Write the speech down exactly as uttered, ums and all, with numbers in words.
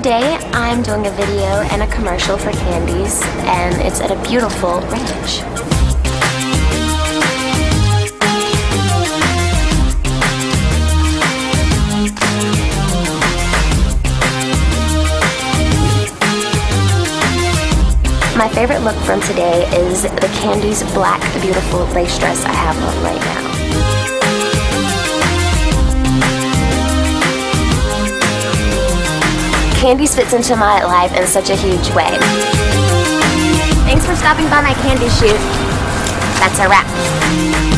Today I'm doing a video and a commercial for Candy's, and it's at a beautiful ranch. My favorite look from today is the Candy's black beautiful lace dress I have on right now. Candy's fits into my life in such a huge way. Thanks for stopping by my Candy shoot. That's a wrap.